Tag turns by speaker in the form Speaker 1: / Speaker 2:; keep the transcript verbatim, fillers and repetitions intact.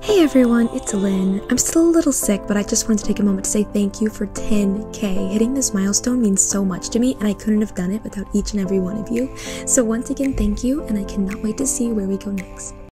Speaker 1: Hey everyone, it's Lynn. I'm still a little sick, but I just wanted to take a moment to say thank you for ten K. Hitting this milestone means so much to me, and I couldn't have done it without each and every one of you. So once again, thank you, and I cannot wait to see where we go next.